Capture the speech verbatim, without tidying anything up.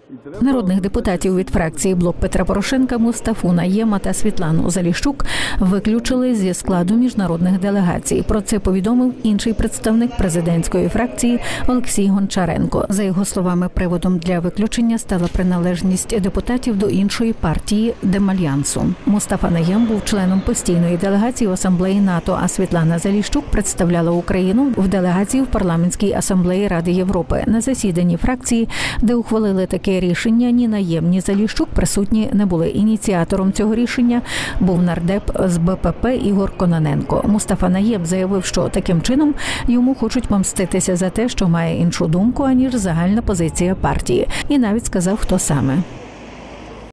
Народних депутатів від фракції «Блок Петра Порошенка» Мустафу Найєма та Світлану Заліщук виключили зі складу міжнародних делегацій. Про це повідомив інший представник президентської фракції Олексій Гончаренко. За його словами, приводом для виключення стала приналежність депутатів до іншої партії Демальянсу. Мустафа Найєм був членом постійної делегації в Асамблеї НАТО, а Світлана Заліщук представляла Україну в делегації в Парламентській асамблеї Ради Європи. На засіданні фракції, де ухвалили таке рішення, ні Найєм, ні Заліщук присутні не були. Ініціатором цього рішення був нардеп з Б П П Ігор Кононенко. Мустафа Найєм заявив, що таким чином йому хочуть помститися за те, що має іншу думку, аніж загальна позиція партії. І навіть сказав, хто саме.